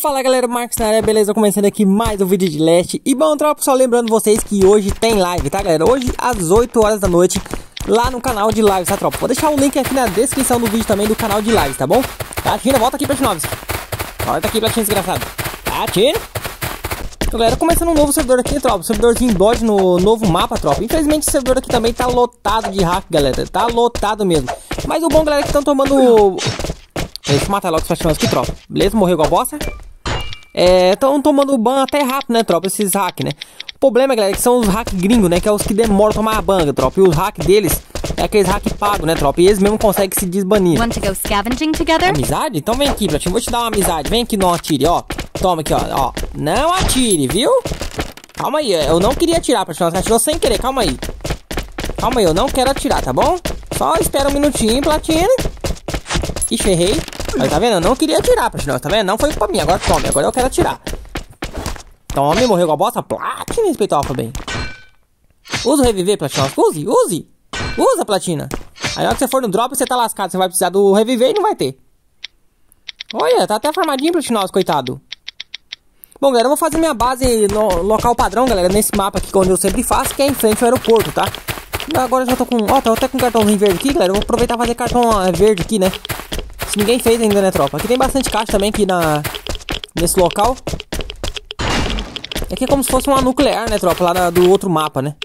Fala galera, Marcos na área, beleza? Começando aqui mais um vídeo de Leste. E bom, tropa, só lembrando vocês que hoje tem live, tá galera? Hoje às 8 horas da noite, lá no canal de lives, tá tropa? Vou deixar o link aqui na descrição do vídeo também do canal de lives, tá bom? Tá, Tina, volta aqui, Platinovski. Volta aqui, Platina, desgraçado. Tá, Tina? Galera, começando um novo servidor aqui, tropa. Servidorzinho Dodge no novo mapa, tropa. Infelizmente esse servidor aqui também tá lotado de hack, galera. Tá lotado mesmo. Mas o bom, galera, é que estão tomando... Deixa eu matar logo os Platinovski aqui, tropa. Beleza? Morreu igual a bosta. Estão tomando ban até rápido, né, tropa, esses hack, né? O problema, galera, é que são os hack gringos, né, que é os que demoram a tomar a ban, tropa. E os hack deles é aqueles hack pagos, né, tropa. E eles mesmo conseguem se desbanir. Want to go scavenging together? Amizade? Então vem aqui, Platinho, vou te dar uma amizade. Vem aqui, não atire, ó. Toma aqui, ó. Não atire, viu? Calma aí, eu não queria atirar, Platinho, você atirou sem querer, calma aí. Calma aí, eu não quero atirar, tá bom? Só espera um minutinho, Platinho. Ixi, errei. Mas tá vendo? Eu não queria atirar, Platinão, tá vendo? Não foi pra mim, agora tome, agora eu quero atirar. Tome, morreu com a bosta. Platina, respeitou alfa bem. Usa o reviver, Platinão, use. Usa, Platina. Aí na hora que você for no drop, você tá lascado. Você vai precisar do reviver e não vai ter. Olha, tá até farmadinho, Platinão, coitado. Bom, galera, eu vou fazer minha base no local padrão, galera, nesse mapa aqui, onde eu sempre faço, que é em frente ao aeroporto, tá? Agora eu já tô com... Ó, tô até com cartãozinho verde aqui, galera. Eu vou aproveitar e fazer cartão verde aqui, né? Se ninguém fez ainda, né, tropa? Aqui tem bastante caixa também aqui nesse local. Aqui é como se fosse uma nuclear, né, tropa? Lá do outro mapa, né?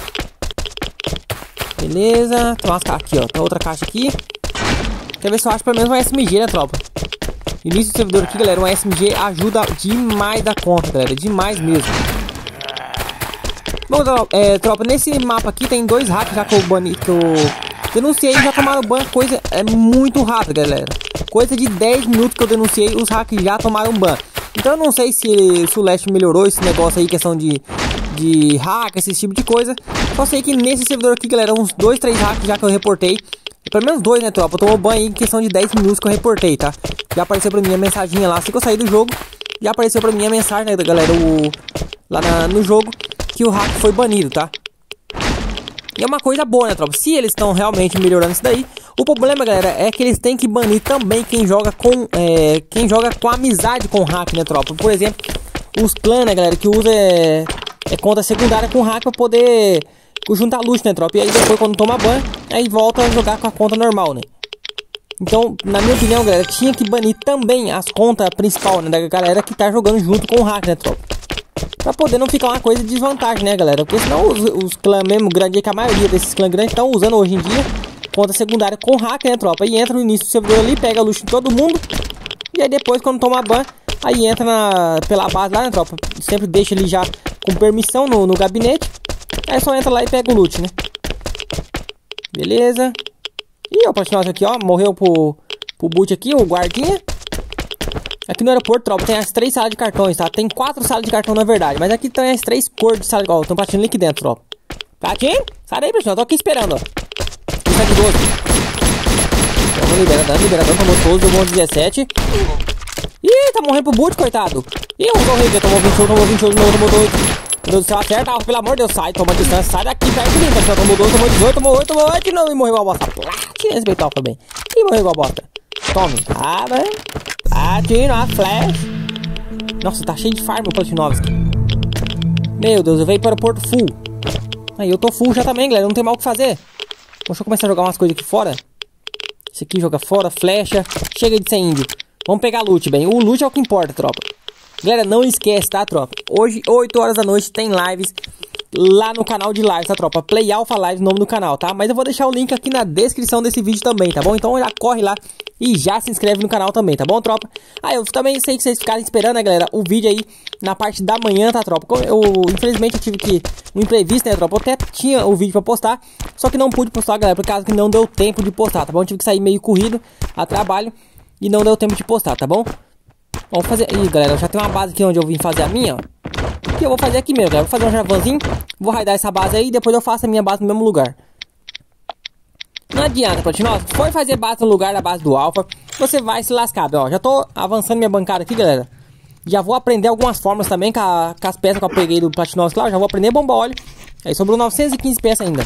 Beleza. Tem umas caixas aqui, ó. Tem outra caixa aqui. Quer ver se eu acho pelo menos uma SMG, né, tropa? Início do servidor aqui, galera. Uma SMG ajuda demais da conta, galera. Demais mesmo. Bom, tropa, nesse mapa aqui tem dois hacks já que eu denunciei e já tomaram ban. Coisa muito rápida, galera. Coisa de 10 minutos que eu denunciei, os hacks já tomaram ban. Então eu não sei se o Leste melhorou esse negócio aí, questão de hack, esse tipo de coisa. Só sei que nesse servidor aqui, galera, uns 2, 3 hacks já que eu reportei. Pelo menos 2, né, tropa? Tomou ban aí em questão de 10 minutos que eu reportei, tá? Já apareceu pra mim a mensaginha lá, assim que eu saí do jogo. Já apareceu pra mim a mensagem, né, galera, lá no jogo, que o hack foi banido, tá? E é uma coisa boa, né, tropa? Se eles estão realmente melhorando isso daí. O problema, galera, é que eles têm que banir também quem joga com amizade com hack, né, tropa? Por exemplo, os clãs, né, galera, que usa conta secundária com hack pra poder juntar loot, né, tropa? E aí depois, quando toma ban, aí volta a jogar com a conta normal, né? Então, na minha opinião, galera, tinha que banir também as contas principais, né, da galera que tá jogando junto com o hack, né, tropa? Pra poder não ficar uma coisa de desvantagem, né, galera? Porque senão os clãs mesmo grandes, que a maioria desses clãs grandes estão usando hoje em dia conta secundária com hack, né, tropa? E entra no início do servidor ali, pega loot de todo mundo. E aí depois, quando toma ban, aí entra pela base lá, né, tropa? Sempre deixa ele já com permissão no gabinete. Aí só entra lá e pega o loot, né? Beleza. Ih, o Platinovski aqui, ó, morreu pro boot aqui, o guardinha. Aqui no aeroporto, tropa, tem as 3 salas de cartões, tá? Tem 4 salas de cartão, na verdade. Mas aqui tem as 3 cores de sala de cartão. Tem um Platinho aqui dentro, tropa. Platinho? Sai daí, Platinho. Eu tô aqui esperando, ó. Isso é de 12. Vamos liberando. Tomou 12, tomou 17. Ih, tá morrendo pro boot, coitado. Ih, usou o rei, tomou 21, tomou 18. Meu Deus do céu, acerta, pelo amor de Deus, sai. Toma distância, sai daqui, perto de mim, Platinho. Tomou 12, tomou 18, tomou 8, tomou 8 não. E morreu igual a bosta. Platinho, respeitar também. Ih, morreu igual a bosta. Tome. Ah, velho. Atira a flash. Nossa, tá cheio de farm o Platinovski. Meu Deus, eu veio para o aeroporto full. Aí eu tô full já também, galera. Não tem mal o que fazer. Deixa eu começar a jogar umas coisas aqui fora. Esse aqui joga fora, flecha. Chega de ser índio. Vamos pegar loot, bem. O loot é o que importa, tropa. Galera, não esquece, tá, tropa? Hoje, 8 horas da noite, tem lives lá no canal de lives, tá, tropa? Play Alpha Lives, nome do canal, tá? Mas eu vou deixar o link aqui na descrição desse vídeo também, tá bom? Então já corre lá e já se inscreve no canal também, tá bom, tropa? Ah, eu também sei que vocês ficaram esperando, né, galera, o vídeo aí na parte da manhã, tá, tropa? Infelizmente, eu tive um imprevisto, né, tropa? Eu até tinha o vídeo pra postar, só que não pude postar, galera, por causa que não deu tempo de postar, tá bom? Eu tive que sair meio corrido a trabalho e não deu tempo de postar, tá bom? Vamos fazer... Ih, galera, já tem uma base aqui onde eu vim fazer a minha, ó. Que eu vou fazer aqui mesmo, galera. Vou fazer um javanzinho, vou raidar essa base aí e depois eu faço a minha base no mesmo lugar. Não adianta, Platinovski. Se for fazer base no lugar da base do Alpha, você vai se lascar, ó. Já tô avançando minha bancada aqui, galera. Já vou aprender algumas formas também com as peças que eu peguei do Platinovski lá. Já vou aprender bomba óleo. Aí sobrou 915 peças ainda.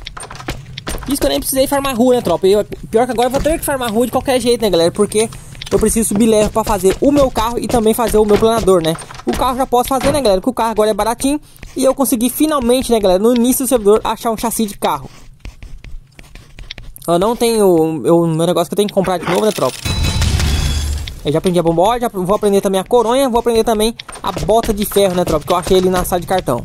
Isso que eu nem precisei farmar rua, né, tropa? Pior que agora eu vou ter que farmar rua de qualquer jeito, né, galera? Porque eu preciso subir level pra fazer o meu carro e também fazer o meu planador, né? O carro já posso fazer, né, galera? Porque o carro agora é baratinho. E eu consegui finalmente, né, galera, no início do servidor, achar um chassi de carro. Eu não tenho o meu negócio que eu tenho que comprar de novo, né, tropa? Eu já aprendi a bomba, já vou aprender também a coronha, vou aprender também a bota de ferro, né, tropa? Que eu achei ali na sala de cartão.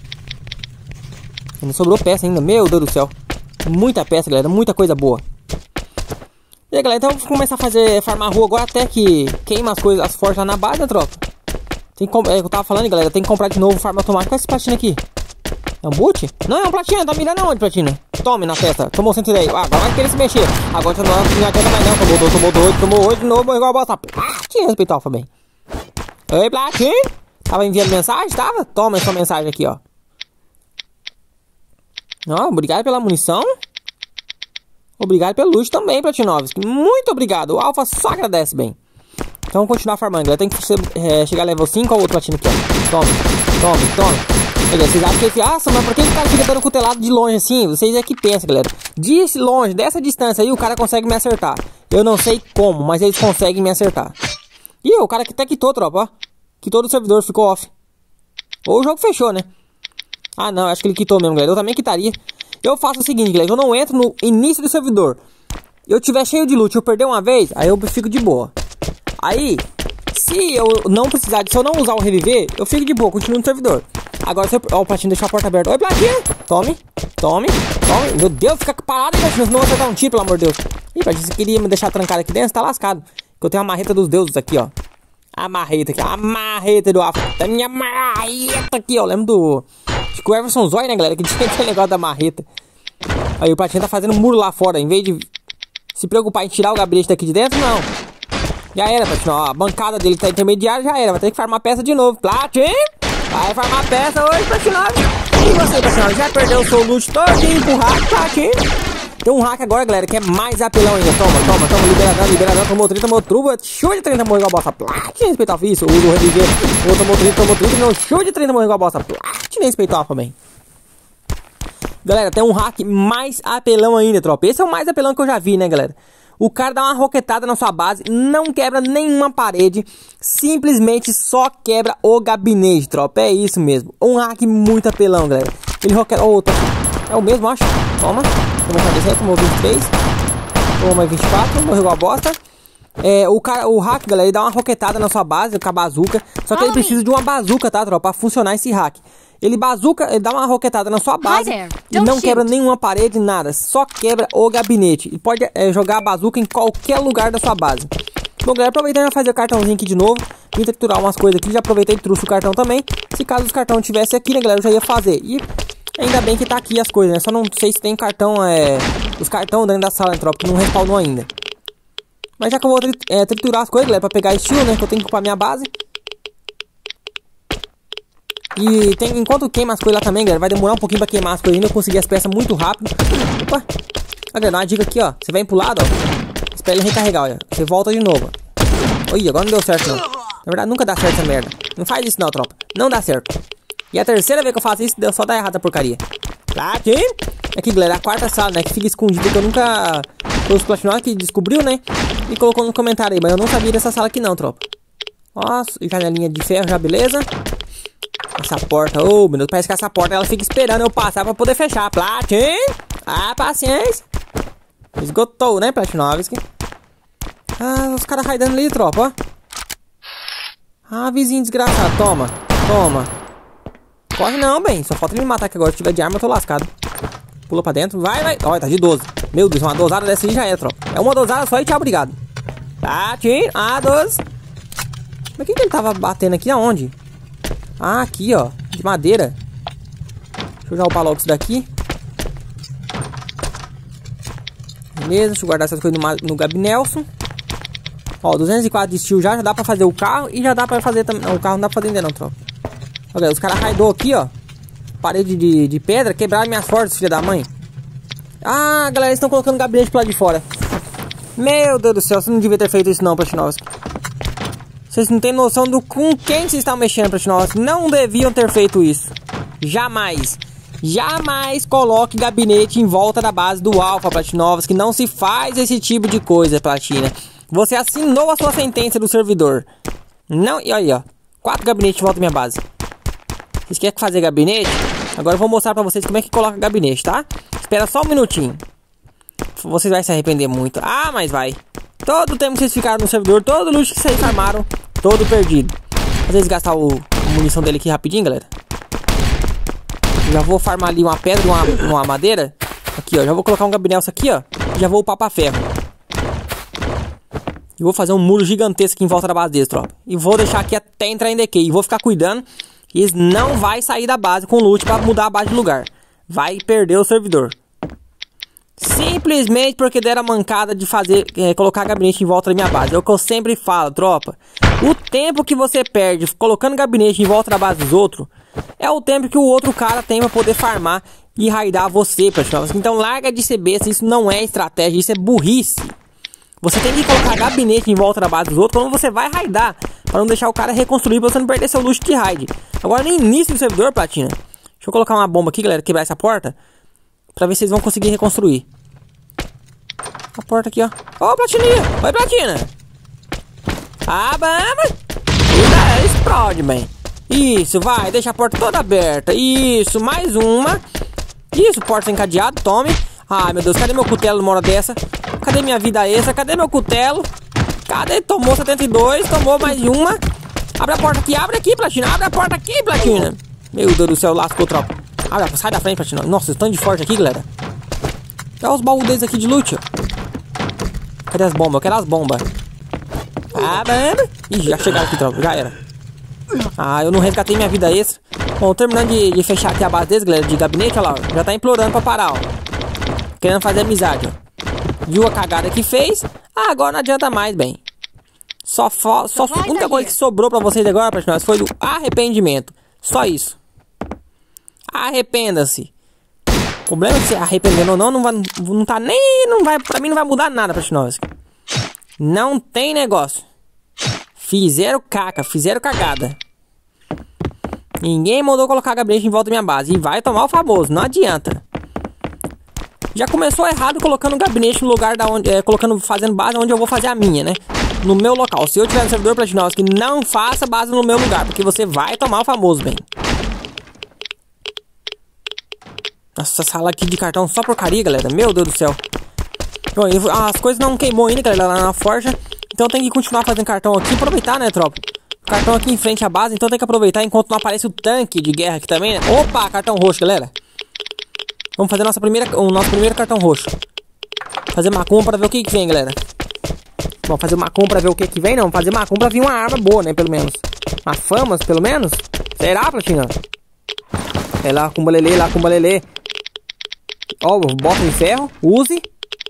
Não sobrou peça ainda, meu Deus do céu. Muita peça, galera, muita coisa boa. E aí, galera, então eu vou começar a farmar a rua agora até que queima as coisas, as forjas lá na base, né, tropa? Tem que, eu tava falando, galera, tem que comprar de novo farma automática. Olha esse platina aqui. É um boot? Não, é um platina, tá mirando aonde, platina? Tome na testa, tomou 110. Ah, agora vai querer se mexer. Agora você não adianta mais não, tomou 8 de novo, igual a bosta. Platina, respeitar o bem. Oi, platina. Tava enviando mensagem, tava? Toma essa mensagem aqui, ó. Ó, obrigado pela munição. Obrigado pelo luxo também, Platinovski. Muito obrigado, o Alpha só agradece, bem. Então vamos continuar farmando, galera. Tem que chegar a level 5 ou outro platina aqui, ó. Tome. Vocês acham que mas por que o cara fica dando cutelado de longe assim? Vocês é que pensam, galera. De longe, dessa distância aí, o cara consegue me acertar. Eu não sei como, mas eles conseguem me acertar. Ih, o cara que até quitou, tropa, ó. Quitou do servidor, ficou off. Ou o jogo fechou, né? Ah, não, acho que ele quitou mesmo, galera. Eu também quitaria. Eu faço o seguinte, galera. Eu não entro no início do servidor. Eu tiver cheio de loot, eu perder uma vez, aí eu fico de boa. Aí, se eu não precisar, se eu não usar o reviver, eu fico de boa, continuo no servidor. Agora, se eu... Ó, o Platina deixou a porta aberta. Oi, Platina! Tome. Meu Deus, fica parado aí, Platina, senão você dar um tiro, pelo amor de Deus. Ih, Platina, você queria me deixar trancado aqui dentro? Você tá lascado. Que eu tenho a marreta dos deuses aqui, ó. A marreta aqui, a marreta do Alpha. A minha marreta aqui, ó. Lembro do... Acho que o Everson Zoy, né, galera? Que tinha aquele negócio da marreta. Aí o Platina tá fazendo um muro lá fora. Em vez de se preocupar em tirar o gabinete daqui de dentro, não. Já era, Platina. Ó, a bancada dele tá intermediária, já era. Vai ter que farmar peça de novo. Platina! Vai farmar peça hoje, Platina. E você, Platina? Já perdeu o seu loot todinho pro hack, Platina? Tem um hack agora, galera, que é mais apelão ainda. Toma, liberadão, tomou 30, tomou truba, show de 30, morreu igual a bosta. Platina, respeitar isso, usa o reviver. Tomou 30, não, show de 30, morreu igual a bosta. Platina, respeitar também. Galera, tem um hack mais apelão ainda, tropa. Esse é o mais apelão que eu já vi, né, galera? O cara dá uma roquetada na sua base, não quebra nenhuma parede, simplesmente só quebra o gabinete, tropa. É isso mesmo. Um hack muito apelão, galera. Ele roqueta... Oh, é o mesmo, acho. Toma. Tomou 23. Tomou mais 24. Morreu igual a bosta. O hack, galera, ele dá uma roquetada na sua base com a bazuca. Só que ele precisa de uma bazuca, tá, tropa? Pra funcionar esse hack. Ele dá uma roquetada na sua base e não quebra nenhuma parede, nada. Só quebra o gabinete. E pode jogar a bazuca em qualquer lugar da sua base. Bom, galera, aproveitando para fazer o cartãozinho aqui de novo. Vim triturar umas coisas aqui. Já aproveitei e trouxe o cartão também. Se caso os cartões tivessem aqui, né, galera, eu já ia fazer. E ainda bem que tá aqui as coisas, né? Só não sei se tem cartão, os cartões dentro da sala, né, tropa, que não respawnou ainda. Mas já que eu vou triturar as coisas, galera, pra pegar estilo, né, que eu tenho que ocupar minha base. E enquanto queima as coisas lá também, galera, vai demorar um pouquinho pra queimar as coisas ainda. Eu consegui as peças muito rápido. Opa! Olha, dá uma dica aqui, ó. Você vai pro lado, ó. Espera ele recarregar, olha. Você volta de novo. Oi, agora não deu certo, não. Na verdade, nunca dá certo essa merda. Não faz isso não, tropa. Não dá certo. E a terceira vez que eu faço isso, só dá errado essa porcaria. Platina! Aqui, galera, a quarta sala, né, que fica escondida, que eu nunca... Os Platinós que descobriu, né, e colocou no comentário aí. Mas eu não sabia dessa sala aqui não, tropa. Nossa, janelinha de ferro, já beleza. Essa porta, oh meu Deus, parece que essa porta ela fica esperando eu passar pra poder fechar. Platina! Ah, paciência. Esgotou, né, Platinovski? Ah, os caras raidando ali, tropa, ó. Ah, vizinho desgraçado, toma. Corre não, bem, só falta ele me matar aqui agora. Se tiver de arma eu tô lascado. Pula pra dentro, vai. Olha, tá de 12. Meu Deus, uma dosada dessa aí já é, tropa. É uma dosada só e tchau, obrigado. Platina, ah, 12. Mas quem que ele tava batendo aqui, aonde? Ah, aqui, ó, de madeira. Deixa eu já upar logo isso daqui. Beleza, deixa eu guardar essas coisas no Gabinelson. Ó, 204 de steel já dá pra fazer o carro. E já dá pra fazer também, não, o carro não dá pra fazer ainda não, tropa. Olha, os caras raidou aqui, ó. Parede de pedra, quebraram minhas forças, filha da mãe. Ah, galera, eles estão colocando gabinete pro lado de fora. Meu Deus do céu, você não devia ter feito isso não, Platinovski. Vocês não têm noção do com quem vocês estão mexendo, Platinovski. Não deviam ter feito isso. Jamais. Jamais coloque gabinete em volta da base do Alpha, Platinovski. Não se faz esse tipo de coisa, Platina. Você assinou a sua sentença do servidor. Não, e aí, ó. 4 gabinetes de volta à minha base. Vocês querem fazer gabinete? Agora eu vou mostrar pra vocês como é que coloca gabinete, tá? Espera só um minutinho. Vocês vão se arrepender muito. Ah, mas vai. Todo o tempo que vocês ficaram no servidor, todo o loot que vocês farmaram, todo perdido. Às vezes gastar a munição dele aqui rapidinho, galera. Já vou farmar ali uma pedra e uma madeira. Aqui, ó. Já vou colocar um gabinete aqui, ó. Já vou upar pra ferro. E vou fazer um muro gigantesco aqui em volta da base deles, tropa. E vou deixar aqui até entrar em decay. E vou ficar cuidando. E eles não vai sair da base com loot pra mudar a base de lugar. Vai perder o servidor. Simplesmente porque deram a mancada de fazer, colocar gabinete em volta da minha base. É o que eu sempre falo, tropa. O tempo que você perde colocando gabinete em volta da base dos outros é o tempo que o outro cara tem pra poder farmar e raidar você, pessoal. Então larga de ser besta, isso não é estratégia, isso é burrice. Você tem que colocar gabinete em volta da base dos outros quando você vai raidar, para não deixar o cara reconstruir, pra você não perder seu luxo de raid. Agora no início do servidor, Platina, deixa eu colocar uma bomba aqui, galera, quebrar essa porta, pra ver se vocês vão conseguir reconstruir. A porta aqui, ó. Ô, Platininha! Oi, Platina! Ah, vamos! Explode, bem. Isso, vai, deixa a porta toda aberta. Isso, mais uma. Isso, porta encadeada, tome. Ai, meu Deus, cadê meu cutelo numa hora dessa? Cadê minha vida extra? Cadê meu cutelo? Cadê? Tomou 72, tomou mais uma. Abre a porta aqui, abre aqui, Platina. Abre a porta aqui, Platina. Meu Deus do céu, lascou, tropa. Abre, sai da frente, Platina. Nossa, estão de forte aqui, galera. Olha os baús deles aqui de loot, ó. Cadê as bombas? Eu quero as bombas. Ah, mano. Ih, já chegaram aqui, tropa. Já era. Ah, eu não resgatei minha vida extra. Bom, terminando de fechar aqui a base deles, galera, de gabinete, olha lá, ó. Já tá implorando pra parar, ó. Querendo fazer amizade, ó. Viu a cagada que fez? Ah, agora não adianta mais, bem. A única coisa que sobrou pra vocês agora, pessoal, foi do arrependimento. Só isso. Arrependa-se. O problema é que se arrependendo ou não, não tá nem... Não vai, pra mim não vai mudar nada, Platinovski. Não tem negócio. Fizeram caca, fizeram cagada. Ninguém mandou colocar gabinete em volta da minha base. E vai tomar o famoso, não adianta. Já começou errado colocando gabinete no lugar da onde... fazendo base onde eu vou fazer a minha, né? No meu local. Se eu tiver no servidor Platinovski, não faça base no meu lugar, porque você vai tomar o famoso, bem. Nossa, essa sala aqui de cartão só porcaria, galera. Meu Deus do céu. Bom, as coisas não queimou ainda, galera, lá na forja. Então tem que continuar fazendo cartão aqui. Aproveitar, né, tropa? Cartão aqui em frente à base. Então tem que aproveitar enquanto não aparece o tanque de guerra aqui também, né? Opa, cartão roxo, galera. Vamos fazer o nosso primeiro cartão roxo. Fazer macumba pra ver o que vem, galera. Vamos fazer macumba pra ver o que vem, não. Vamos fazer macumba pra vir uma arma boa, né, pelo menos. Uma famas, pelo menos. Será, Platina? É lá, cumbalelê, lá, cumbalelê. Ó, bota de ferro, use.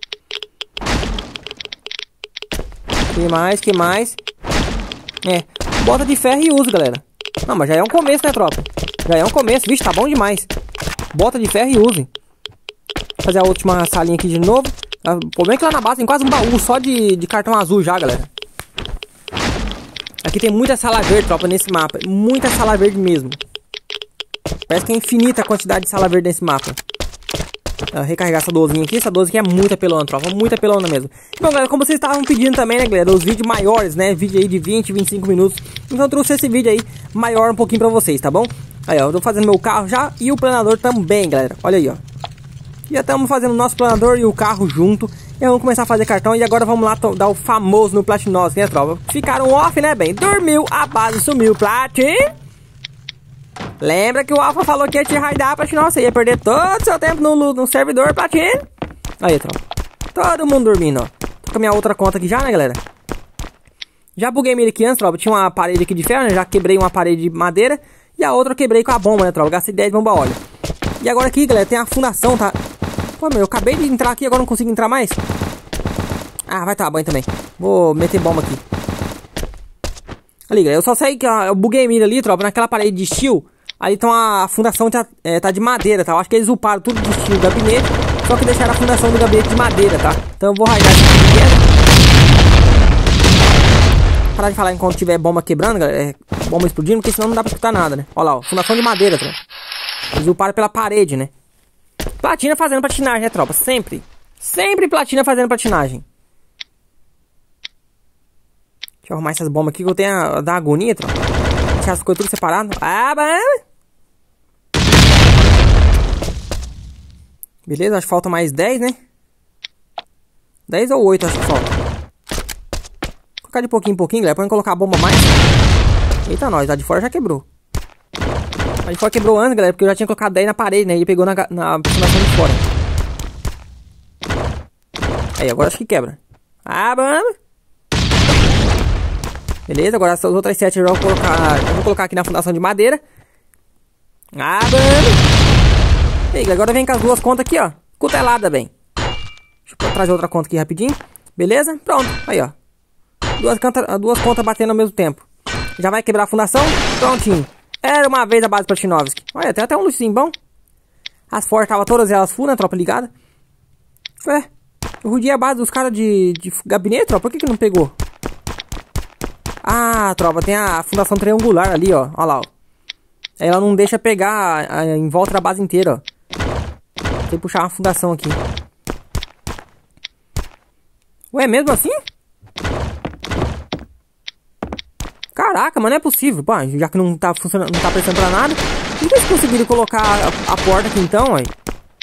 Que mais? É, bota de ferro e use, galera. Não, mas já é um começo, né, tropa? Já é um começo, vixe, tá bom demais. Bota de ferro e use. Vou fazer a última salinha aqui de novo. O problema é que lá na base tem quase um baú só de cartão azul já, galera. Aqui tem muita sala verde, tropa, nesse mapa. Muita sala verde mesmo. Parece que é infinita a quantidade de sala verde nesse mapa. Recarregar essa 12 aqui. Essa 12 aqui é muito apelona, tropa. Muito apelona mesmo. Bom, galera, como vocês estavam pedindo também, né, galera, os vídeos maiores, né? Vídeo aí de 20, 25 minutos. Então eu trouxe esse vídeo aí maior um pouquinho pra vocês, tá bom? Aí, ó, eu tô fazendo meu carro já e o planador também, galera. Olha aí, ó. Já estamos fazendo o nosso planador e o carro junto. E vamos começar a fazer cartão. E agora vamos lá dar o famoso no Platinovski, né, tropa? Ficaram off, né, bem? Dormiu, a base sumiu, Platin. Lembra que o Alpha falou que ia te raidar, Platinovski? Você ia perder todo o seu tempo no servidor, Platin. Aí, tropa. Todo mundo dormindo, ó. Tô com a minha outra conta aqui já, né, galera? Já buguei ele aqui antes, tropa. Tinha uma parede aqui de ferro, né? Já quebrei uma parede de madeira. E a outra eu quebrei com a bomba, né, tropa? Gastei 10 bomba óleo. E agora aqui, galera, tem a fundação, tá? Pô, meu, eu acabei de entrar aqui, agora não consigo entrar mais. Ah, vai tomar banho também. Vou meter bomba aqui. Ali, galera, eu só sei que eu buguei mira ali, tropa, naquela parede de steel. Ali então a fundação tá de madeira, tá? Eu acho que eles uparam tudo de steel gabinete, só que deixaram a fundação do gabinete de madeira, tá? Então eu vou raidar esse gabinete. Parar de falar enquanto tiver bomba quebrando, galera. Bomba explodindo, porque senão não dá pra escutar nada, né? Olha lá, ó, fundação de madeira, tropa. Eles uparam pela parede, né? Platina fazendo patinagem, né, tropa? Sempre. Sempre Platina fazendo patinagem. Deixa eu arrumar essas bombas aqui que eu tenho a dar agonia, tropa. Deixar as coisas tudo separado. Ah, mano. Beleza, acho que falta mais 10, né? 10 ou 8 acho que falta. Vou colocar de pouquinho em pouquinho, galera. Pra não colocar a bomba mais. Eita, nós. A de fora já quebrou. A de fora quebrou antes, galera. Porque eu já tinha colocado 10 na parede, né? E pegou na aproximação de fora. Aí, agora acho que quebra. Ah, mano. Beleza, agora essas outras 7 eu vou colocar aqui na fundação de madeira. Ah, mano. E aí, agora vem com as duas contas aqui, ó. Cutelada, bem. Deixa eu trazer outra conta aqui rapidinho. Beleza? Pronto. Aí, ó. Duas contas batendo ao mesmo tempo. Já vai quebrar a fundação? Prontinho. Era uma vez a base Platinovski. Olha, tem até um luxinho bom. As fortes estavam todas elas full, né? Tropa ligada. Ué, eu rodei a base dos caras de gabinete, tropa. Por que não pegou? Ah, tropa, tem a fundação triangular ali, ó. Olha lá, ó. Ela não deixa pegar em volta da base inteira, ó. Tem que puxar uma fundação aqui. Ué, mesmo assim? Caraca, mas não é possível. Pô, já que não tá funcionando, não tá prestando pra nada. Por que eles conseguiram colocar a porta aqui então, ué?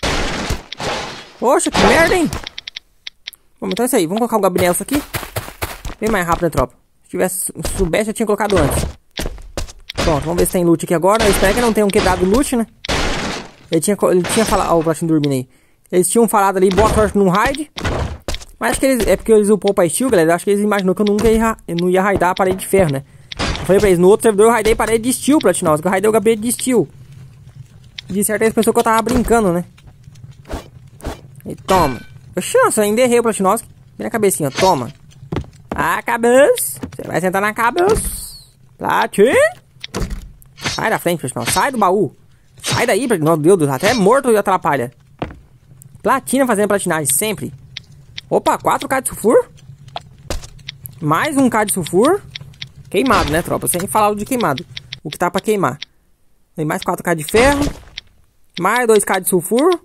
Poxa, que merda, hein? Bom, então é isso aí. Vamos colocar o gabinete aqui. Bem mais rápido, né, tropa? Se soubesse, eu tinha colocado antes. Pronto, vamos ver se tem loot aqui agora. Eu espero que não tenham quebrado o loot, né? Ele tinha falado... Ó, o Platinho dormindo aí. Eles tinham falado ali, boa sorte no raid. Mas acho que é porque eles upou pra steel, galera. Acho que eles imaginou que eu não ia raidar a parede de ferro, né? Eu falei pra eles, no outro servidor eu raidei parede de steel, Platinovski. Eu raidei o gabinete de steel. De certa eles pensou que eu tava brincando, né? E toma. Chance, eu ainda errei o Platinovski. Vem na cabecinha, toma. A cabeça. Você vai sentar na cabeça. Platin. Sai da frente, Platinovski. Sai do baú. Sai daí, meu Deus do céu. Até morto e atrapalha. Platina fazendo platinagem, sempre. Opa, 4k de sulfur. Mais 1k de sulfur. Queimado, né, tropa? Sem falar de queimado. O que tá pra queimar. Tem mais 4k de ferro. Mais 2k de sulfur.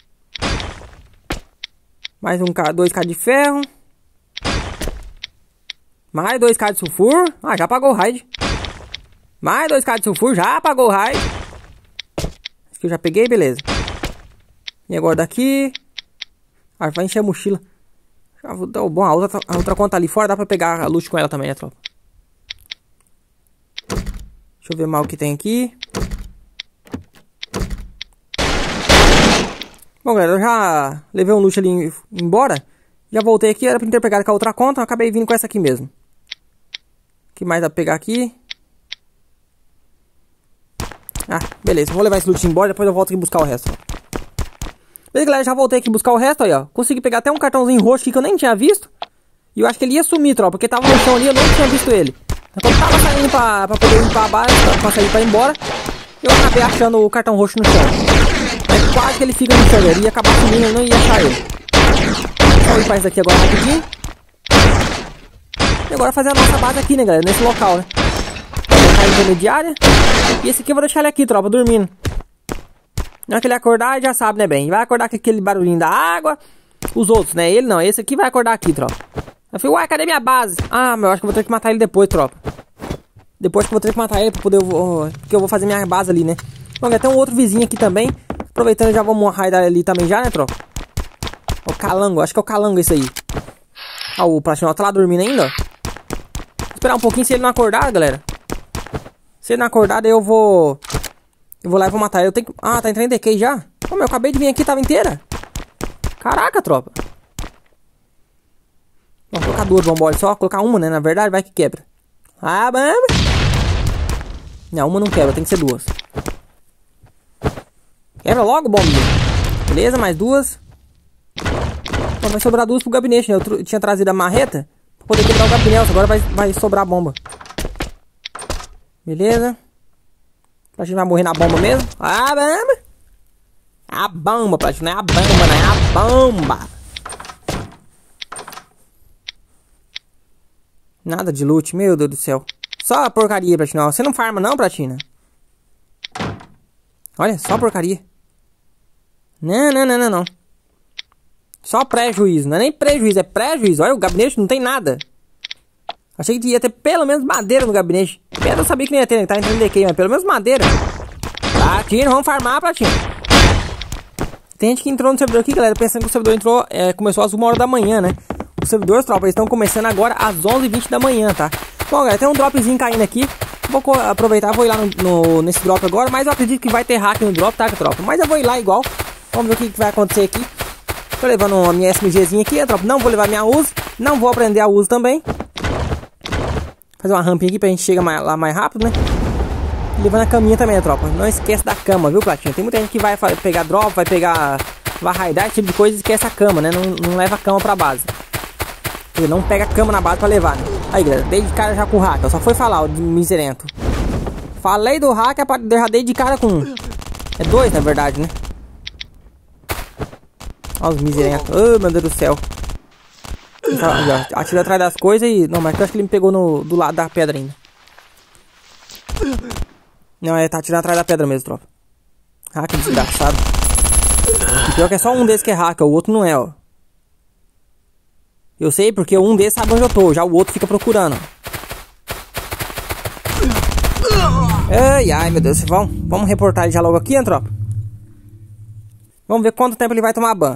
Mais 2k de ferro. Mais 2k de sulfur. Ah, já apagou o raid. Mais 2k de sulfur. Já apagou o raid. Acho que eu já peguei, beleza. E agora daqui. Ah, vai encher a mochila. Já vou dar o bom. A outra conta ali fora. Dá pra pegar a loot com ela também, né, tropa? Deixa eu ver mal o que tem aqui. Bom, galera, eu já levei um loot ali embora. Já voltei aqui, era pra ter pegado com a outra conta. Eu acabei vindo com essa aqui mesmo. O que mais dá pra pegar aqui? Ah, beleza. Vou levar esse loot embora, depois eu volto aqui buscar o resto. Beleza, galera, já voltei aqui buscar o resto aí, ó. Consegui pegar até um cartãozinho roxo aqui que eu nem tinha visto. E eu acho que ele ia sumir, tropa, porque tava no chão ali, eu não tinha visto ele. Quando tava saindo pra poder limpar a base, pra sair pra ir embora, eu acabei achando o cartão roxo no chão. Mas quase que ele fica no chão, ele ia acabar sumindo, eu não ia achar ele. Vou ir pra isso daqui agora rapidinho. E agora fazer a nossa base aqui, né, galera, nesse local, né. Vou colocar a intermediária. E esse aqui eu vou deixar ele aqui, tropa, dormindo. Na hora que ele acordar, já sabe, né, bem. Vai acordar com aquele barulhinho da água. Os outros, né, ele não, esse aqui vai acordar aqui, tropa. Eu falei, uai, cadê minha base? Ah, mas eu acho que eu vou ter que matar ele depois, tropa. Depois que eu vou ter que matar ele pra poder... Porque eu vou fazer minha base ali, né. Bom, tem um outro vizinho aqui também. Aproveitando, já vamos raidar ali também já, né, tropa. O calango, acho que é o calango esse aí. Ah, o Platinol tá lá dormindo ainda, ó. Vou esperar um pouquinho se ele não acordar, galera. Se ele não acordar, daí eu vou lá e vou matar ele. Eu tenho que... Ah, tá entrando em DK já? Pô, eu acabei de vir aqui, tava inteira. Caraca, tropa. Vamos colocar duas bombolas só. Colocar uma, né? Na verdade, vai que quebra. Ah, mano. Não, uma não quebra. Tem que ser duas. Quebra logo, bombinha. Beleza, mais duas. Bom, vai sobrar duas pro gabinete, né? Eu tinha trazido a marreta pra poder quebrar o gabinete. Agora vai sobrar a bomba. Beleza. A gente vai morrer na bomba mesmo. Ah, mano. A bomba, Platinho. Não é a bomba, não é a bomba. Nada de loot, meu Deus do céu. Só porcaria, Platina. Você não farma não, Platina? Olha, só porcaria. Não. Só prejuízo. Não é nem prejuízo, é prejuízo. Olha, o gabinete não tem nada. Achei que ia ter pelo menos madeira no gabinete. Pedra eu sabia que não ia ter, né? Tá entrando DK, mas pelo menos madeira. Platina, vamos farmar, Platina. Tem gente que entrou no servidor aqui, galera, pensando que o servidor entrou, começou às 1h da manhã, né? Os servidores, tropa, eles estão começando agora às 11h20 da manhã, tá? Bom, galera, tem um dropzinho caindo aqui. Vou aproveitar, vou ir lá nesse drop agora. Mas eu acredito que vai ter hack no drop, tá, tropa? Mas eu vou ir lá igual. Vamos ver o que vai acontecer aqui. Tô levando a minha SMGzinha aqui, tropa. Não vou levar minha Uzi. Não vou aprender a Uzi também. Fazer uma rampinha aqui pra gente chegar lá mais rápido, né? Levando a caminha também, tropa. Não esquece da cama, viu, Platinha? Tem muita gente que vai pegar drop, vai raidar, esse tipo de coisa e esquece a cama, né? Não leva a cama pra base. Ele não pega a cama na base pra levar, né? Aí, galera, dei de cara já com o hack. Só foi falar, o miserento. Falei do hack, já dei de cara com... É 2, na verdade, né? Olha os miserentos. Oh, meu Deus do céu. Atirou atrás das coisas e... Não, mas eu acho que ele me pegou do lado da pedra ainda. Não, tá atirando atrás da pedra mesmo, tropa. Hack desgraçado. O pior que é só um desses que é hack, o outro não é, ó. Eu sei porque um desses sabe onde eu tô, já o outro fica procurando. Ai, meu Deus, vamos reportar ele já logo aqui, hein, tropa? Vamos ver quanto tempo ele vai tomar ban.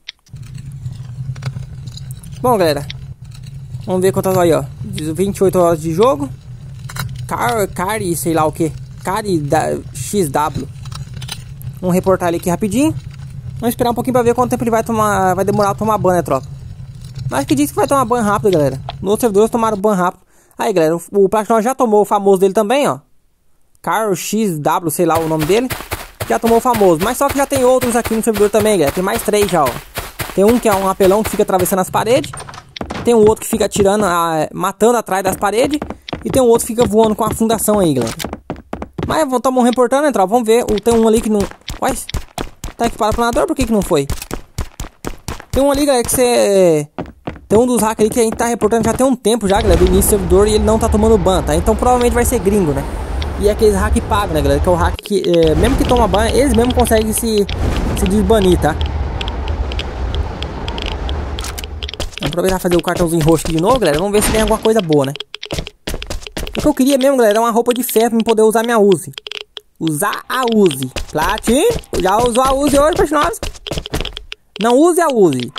Bom, galera, vamos ver quantas horas aí, ó. 28 horas de jogo. Cari, sei lá o que. Cari da XW. Vamos reportar ele aqui rapidinho. Vamos esperar um pouquinho pra ver quanto tempo ele vai demorar a tomar ban, né, tropa? Mas que diz que vai tomar ban rápido, galera. No outro servidor tomaram ban rápido. Aí, galera, o Platinum já tomou o famoso dele também, ó. Carl XW, sei lá o nome dele. Já tomou o famoso. Mas só que já tem outros aqui no servidor também, galera. Tem mais 3 já, ó. Tem um que é um apelão que fica atravessando as paredes. Tem um outro que fica atirando, matando atrás das paredes. E tem um outro que fica voando com a fundação aí, galera. Mas estamos reportando, né, tropa? Vamos ver. Tem um ali que não... Ué, tá equipado pro nadador? Por que não foi? Tem um ali, galera, que você... Tem um dos hackers aí que a gente tá reportando já tem um tempo já, galera, do início do servidor, e ele não tá tomando ban, tá? Então provavelmente vai ser gringo, né? E é aqueles hack pagos, né, galera? Que é o hack que, mesmo que toma ban, eles mesmo conseguem se desbanir, tá? Vamos aproveitar e fazer o cartãozinho roxo aqui de novo, galera. Vamos ver se tem alguma coisa boa, né? O que eu queria mesmo, galera, é uma roupa de ferro pra eu poder usar minha Uzi. Usar a Uzi. Platin, já usou a Uzi hoje, Platinum? Não use a Uzi.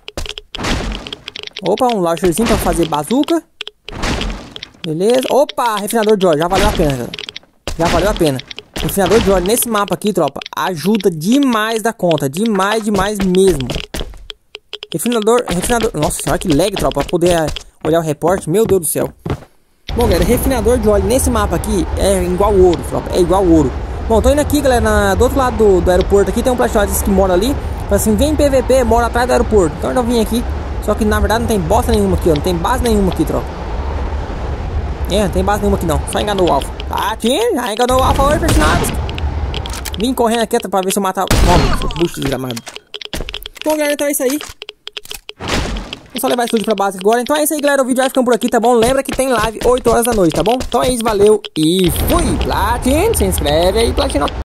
Opa, um launcherzinho pra fazer bazuca. Beleza. Opa, refinador de óleo. Já valeu a pena, galera. Já valeu a pena. Refinador de óleo nesse mapa aqui, tropa, ajuda demais da conta. Demais mesmo. Refinador... Nossa senhora, que lag, tropa. Pra poder olhar o reporte. Meu Deus do céu. Bom, galera, refinador de óleo nesse mapa aqui é igual ouro, tropa. É igual ouro. Bom, tô indo aqui, galera, do outro lado do aeroporto aqui. Tem um Platinum que mora ali. Fala assim, vem PVP, mora atrás do aeroporto. Então eu vim aqui. Só que na verdade não tem bosta nenhuma aqui, ó. Não tem base nenhuma aqui, tropa. Não tem base nenhuma aqui não. Só enganou o alfa. Ah, já enganou o alfa hoje, personagens. Vim correndo aqui pra ver se eu matava. Nossa, bucho desgramado. Bom, galera, então é isso aí. Vou só levar esse estúdio pra base agora. Então é isso aí, galera. O vídeo vai ficando por aqui, tá bom? Lembra que tem live 8 horas da noite, tá bom? Então é isso, valeu e fui! Platin, se inscreve aí, Platinum.